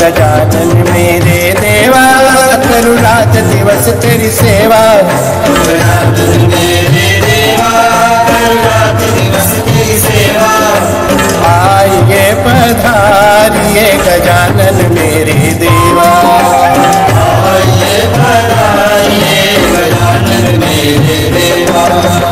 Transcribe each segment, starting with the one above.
गजानन मेरे देवा, करूँ रात दिवस तेरी सेवा। गजानन मेरे देवा, करूँ रात दिवस तेरी सेवा। आइए पधारिए गजानन मेरे देवा, आइए पधारिए गजानन मेरे देवा।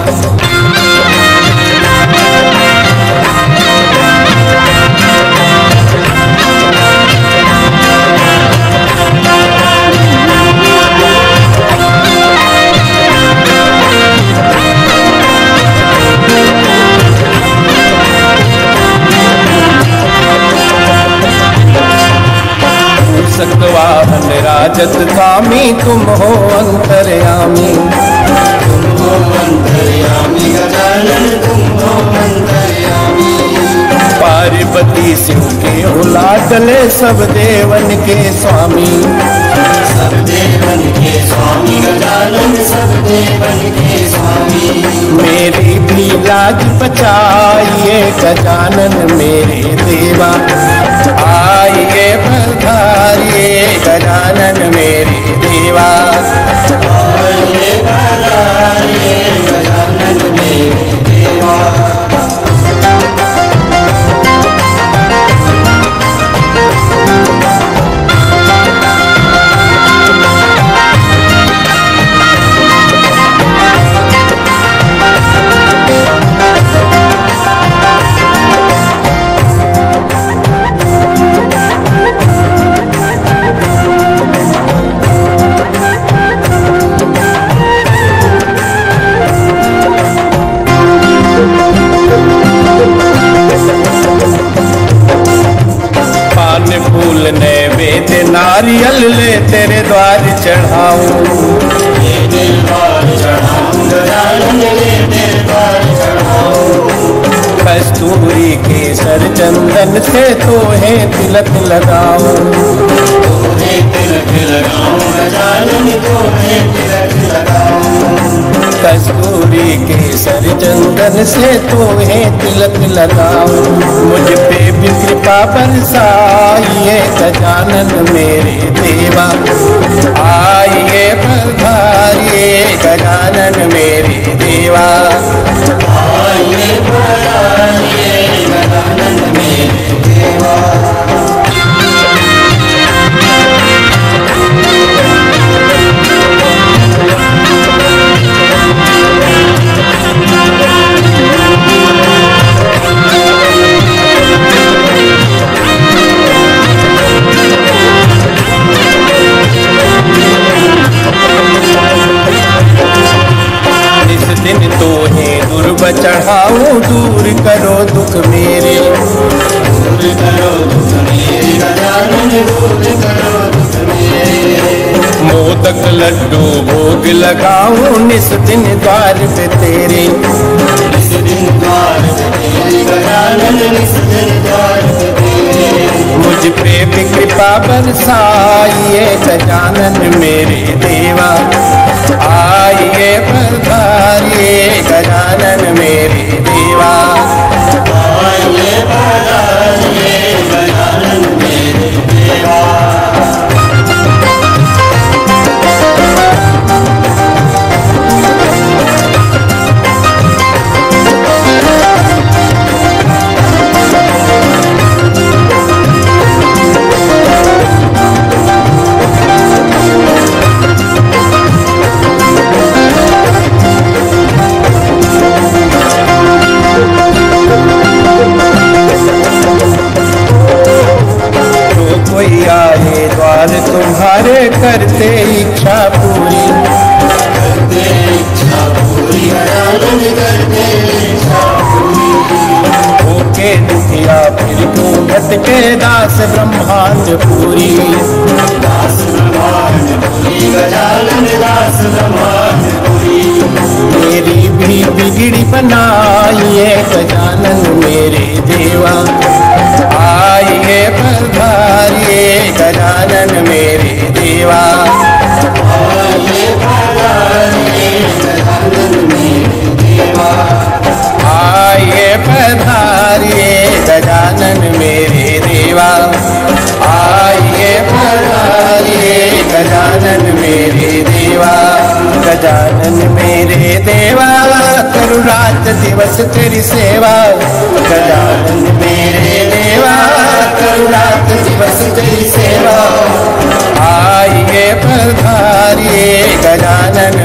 सतवाहन राजत स्वामी तुम हो अंतर्यामी। तुम हो अंतर्यामी गजानन, तुम हो अंतर्यामी। पार्वती शिव के हो लाडले सब देवन के स्वामी। सब देवन के स्वामी गजानन, सब देवन के स्वामी। मेरी भी लाज बचाइए गजानन मेरे देवा, आइए पधारिए गजानन मेरे देवा। आइए पधारिए गजानन मेरे देवा। फूल नैवेद्य नारियल ले तेरे द्वार चढ़ाऊं। ले तेरे द्वार चढ़ाऊं गजानन, ले तेरे द्वार चढ़ाऊं। कस्तूरी केसर चंदन से तोहे तिलक लगाऊं। तोहे तिलक लगाऊं गजानन, तोहे तिलक लगाऊं। कस्तूरी केसर चंदन से तोहे तिलक लगाऊं। मुझ पे भी कृपा बरसाइए गजानन मेरे देवा, आइए पधारिए गजानन मेरे देवा। आइए पधारिए गजानन मेरे देवा। दिन तोहे दुर्ब चढ़ाऊं, दूर करो दुख मेरे। दूर करो दुख मेरे गजानन, दूर करो दुख मेरे। मोदक लड्डू भोग लगाऊं निस दिन द्वार पे तेरे। निस दिन द्वार पे तेरे गजानन, निस दिन द्वार पे तेरे। मुझ पे भी कृपा बरसाइए गजानन मेरे देवा, आइए पधारिए गजानन मेरे देवा। आइए पधारिए गजानन मेरे देवा। द्वार तुम्हारे करते इच्छा पूरी। करते इच्छा पूरी गजानन, करते इच्छा पूरी। होके दुखिया फिर क्यों भटके दास ब्रह्मांड पूरी। दास ब्रह्मांड पूरी गजानन, दास ब्रह्मांड पूरी। मेरी भी बिगड़ी बनाइए गजानन मेरे देवा, आइए पधारिए गजानन मेरे देवा। आइए पधारिए गजानन मेरे देवा। आइए पधारिए गजानन मेरे देवा, आइए मेरे देवा करूँ रात दिवस तेरी सेवा। गजानन मेरे देवा करूँ रात दिवस तेरी सेवा। आइए पधारिए गजानन